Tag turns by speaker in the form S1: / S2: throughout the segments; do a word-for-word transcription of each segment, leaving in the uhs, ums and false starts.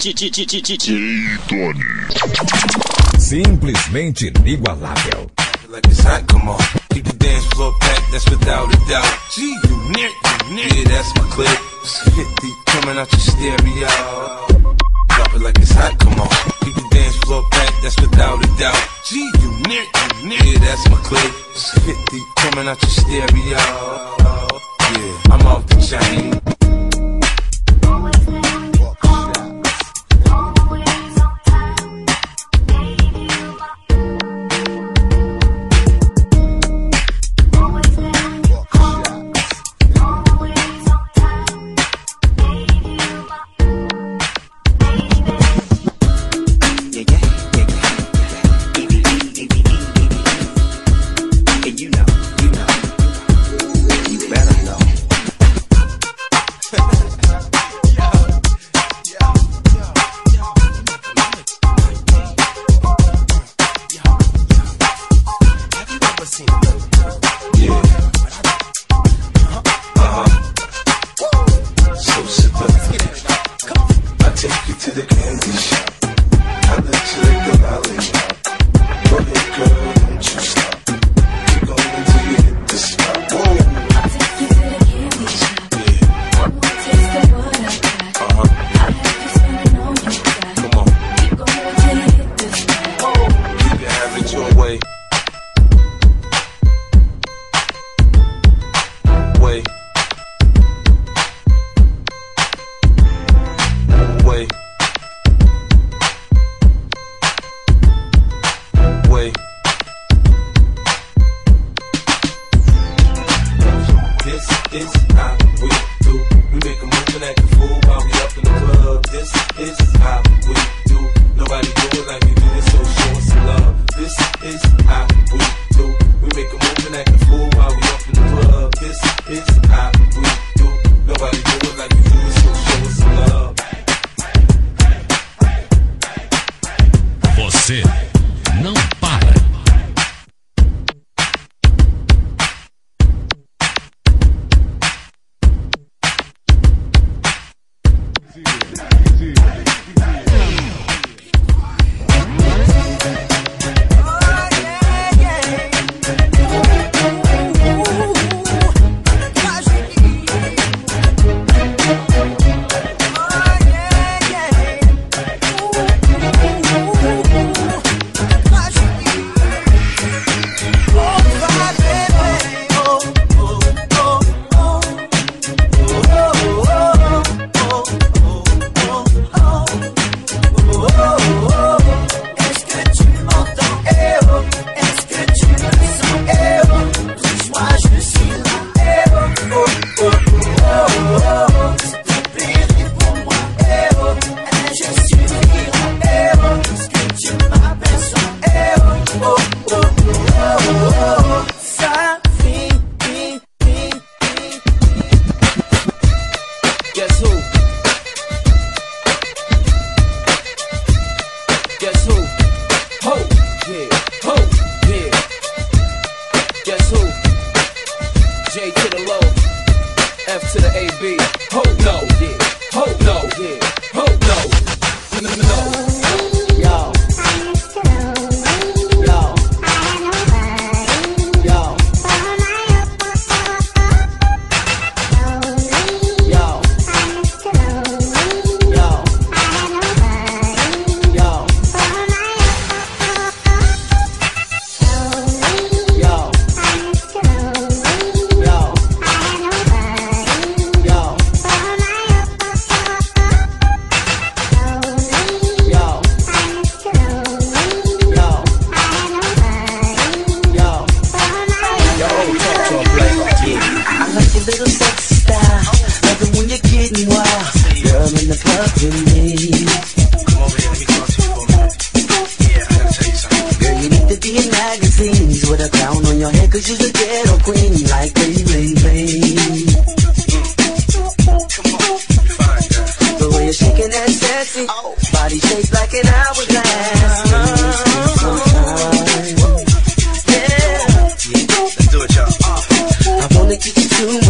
S1: Simplesmente inigualável.
S2: Like it's hot, come on. Keep the dance floor packed, that's without a doubt. Gee, you near, you near. Yeah, that's my clip. fifty coming out your stereo. Drop it like it's hot, come on. Keep the dance floor packed, that's without a doubt. Gee, you near, you near. Yeah, that's my clip. fifty coming out your stereo. Yeah, I'm off the chain.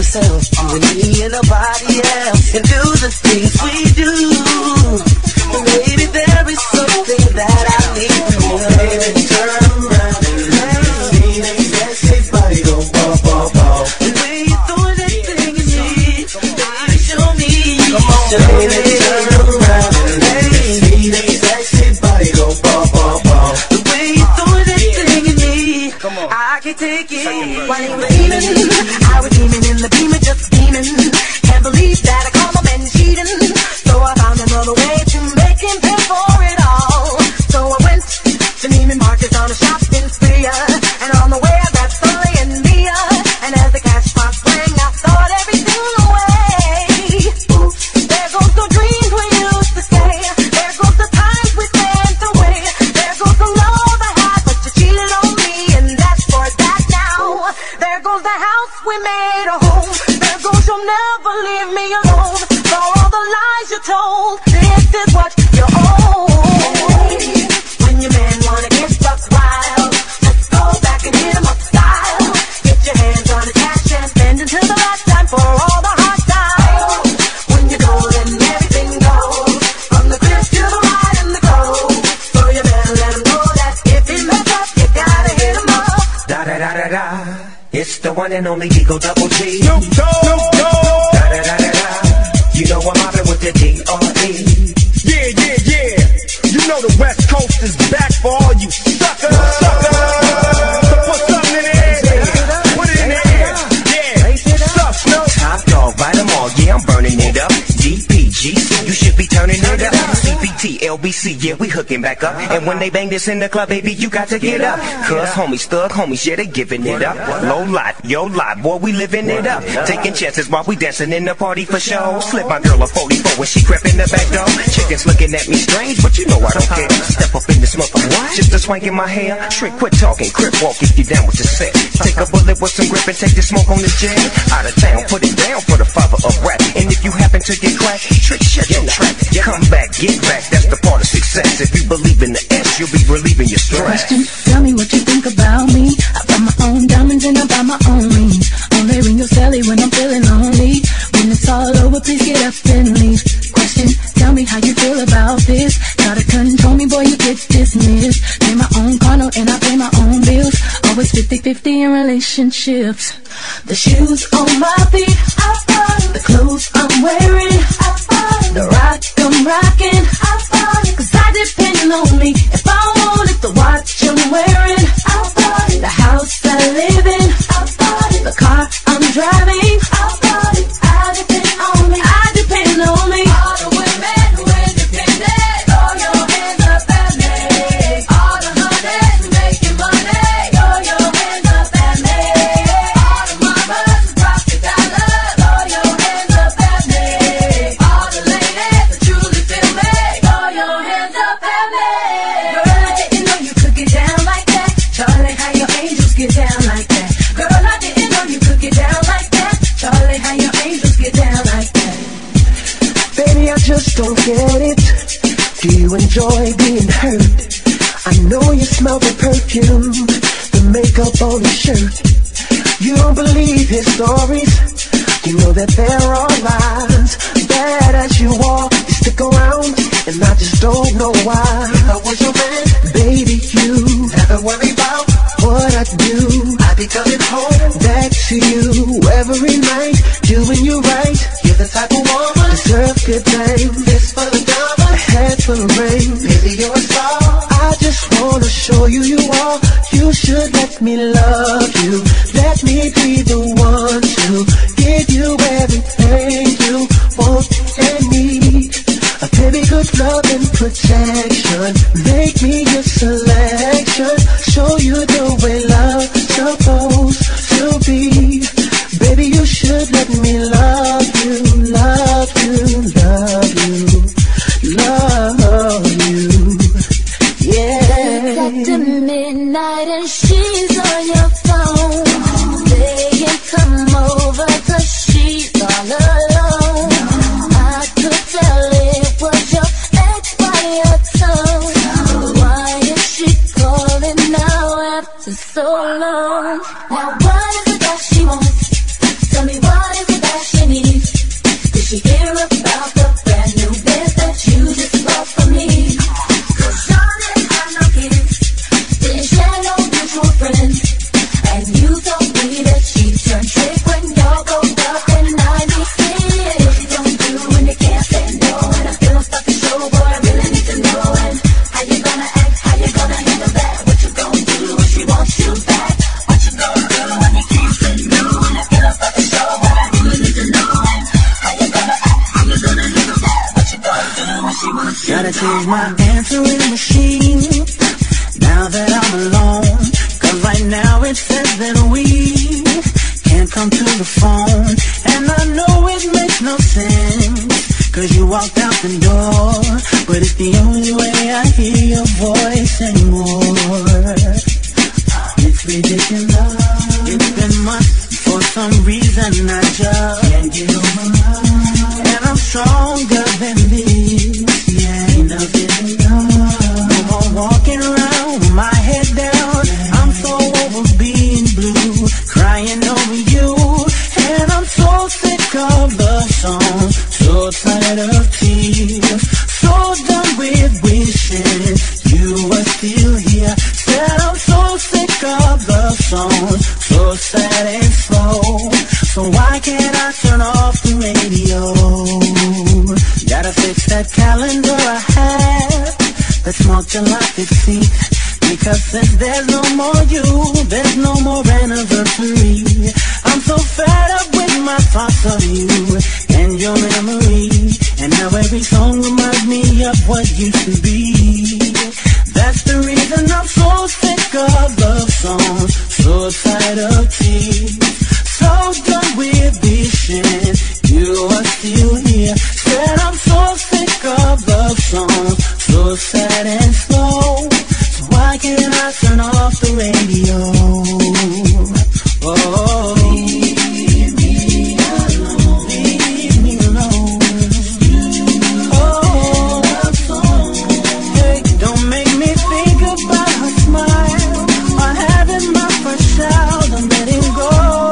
S3: Nobody else can do the things we do. your lady, turn around and let me see that sexy body go bum, bum, bum.
S4: The way you throw that thing at me, I can't take it. While he was steaming, I was steaming in the beamer, just steaming. Can't believe that I caught my man cheating. So I found another way to make him pay for it all. So I went to Neiman Marcus on a shopping spree, and on the way I got Sully and Mia. And as the cash box rang, I thought everything away. Oops, there goes the dreams we used to say. There goes the times we spent away. There goes the love I had, but you cheated on me, and that's for that now. There goes the house we made a home. There goes you'll never leave me alone. For all the lies you told, this is what you owe. When your man wanna get buck wild, let's go back and hit him up style. Get your hands on the cash and spend until the last time for all the hot times. When you're golden, everything goes, from the cliff to the ride and the cold. So you better let him know that if he mess up, you gotta hit him up.
S3: Da da da da da. It's the one and only Eagle Double G.
S1: Snoop Dogg.
S3: Da da da da da. You know I'm mobbing with the D R E.
S1: Yeah, yeah, yeah. You know the West Coast is back for all you suckers. Suckers. So put something in there. Put it in there. Yeah. Suck, Snoop.
S3: Top dog, bite them all. Yeah, I'm burning it up. D P G C, you should be turning it up. C P T, L B C, yeah, we hooking back up. And when they bang this in the club, baby, you got to get up. Cuz homies, thug homies, yeah, they giving it up. Low life, yo life, boy, we living it up. Taking chances while we dancing in the party for show. Slip my girl a forty-four when she crept in the back door. Chickens looking at me strange, but you know I don't care. Step up in the smoke, what? Just a swank in my hair. Shrink, quit talking, crip walk if you down with the set. Take a bullet with some grip and take the smoke on this jet. Out of town, put it down for the father of rap. And if you happen to get cracked, trick, shut your trap. Come back, get back, that's the part of success. If you believe in the S, you'll be relieving your stress.
S5: Question, tell me what you think about me. I buy my own diamonds and I buy my own rings. Only ring your celly when I'm feeling lonely. When it's all over, please get up and leave. Question, tell me how you feel about this. Try to control me, boy, you get dismissed. Pay my own car note and I pay my own bills. Always fifty fifty in relationships. The shoes on my feet, I buy. The clothes I'm wearing, I buy. The rock I'm rocking, I buy. Cause I depend on me. If I want it, the watch I'm wearing, I buy. The house I live in, I buy. The car I'm driving, I buy. I depend on me, I depend on me. All the women who independent, throw your hands up at me. All the honeys making money, throw your hands up at me. All the mamas who drop the dollar, throw your hands up at me. All the ladies who truly feel me, throw your hands up at me. Girl, I didn't know you could get down like that. Charlie, how your angels get down like that. Girl, I didn't know you could get down like that. Charlie, how your angels get down like that.
S6: Baby, I just don't get it. Do you enjoy being hurt? I know you smell the perfume, the makeup on his shirt. You don't believe his stories. You know that there are lies. Bad as you are, you stick around, and I just don't know why. If I was your man, baby, you never worry about what I do. I be coming home back to you every night, doing you right. You're the type of woman deserve good things. Fist full of diamonds, a head full of rain. Baby, you're a star. I just wanna show you you are. You should let me love you. Let me be the one to give you everything you want and need. A baby, good love and protection. Make me your selection. Show you the way love's supposed to be. Baby, you should let me love you, love you, love you, love you. Yeah.
S5: It's after midnight and she's on your phone, saying come over 'cause she's all alone. I could tell it was your ex by your tone. Why is she calling
S7: Gotta change my answering machine now that I'm alone. Cause right now it says that we can't come to the phone. And I know it makes no sense, cause you walked out the door. But it's the only way I hear your voice anymore. It's ridiculous. It's been months, for some reason I just can't get over love. And I'm stronger than this, yeah. Enough is enough. No more walking around with my head down. I'm so over being blue, crying over you. And I'm so sick of the song, so tired of tears, so done with wishing you were still here. Said I'm so sick of the song, so sad and slow. So why can't I turn off the radio? Gotta fix that calendar I have that's marked July fifteenth. Because since there's no more you, there's no more anniversary. I'm so fed up with my thoughts of you and your memory, and how every song reminds me of what used to be. That's the reason I'm so sick of love songs, so tired of tears, so done with wishing you are still here. Said I'm so sick of love songs, so sad and slow. So why can't I turn off the radio? Oh, leave me alone, leave me alone. Oh, hey, don't make me think about her smile or having my first child. I'm letting go,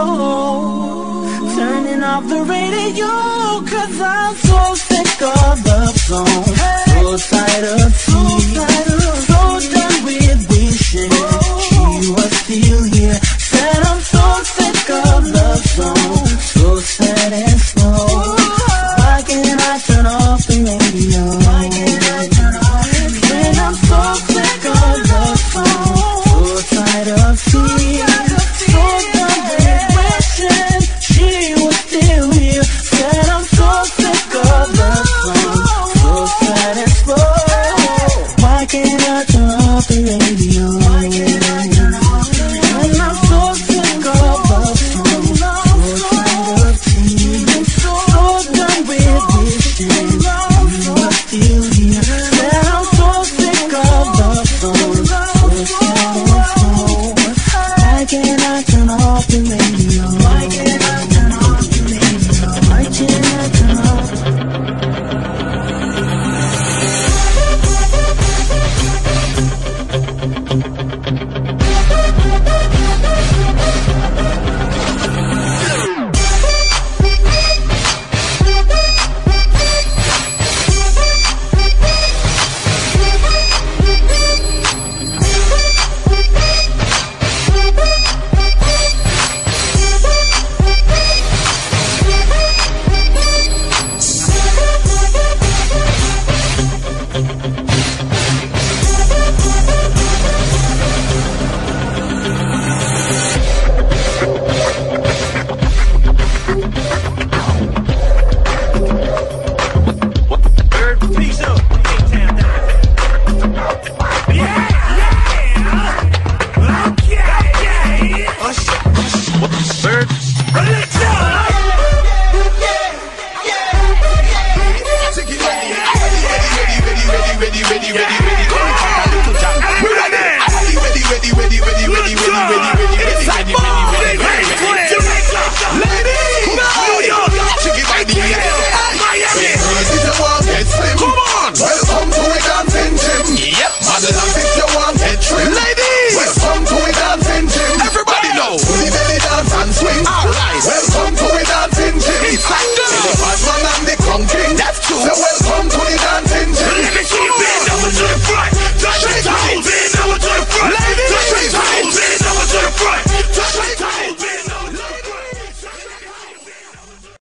S7: turning off the radio, cause I'm so sick of love songs, so tired of tears, so done with wishing she was still here. Said I'm so sick of love songs, so sad and slow. Why can't I turn off the radio? Why can't I turn off the radio? Said I'm so sick of love songs, so tired of tears, so done with wishing she was still here. Said I'm so sick of love songs, so sad and slow. Why can't I turn off the radio?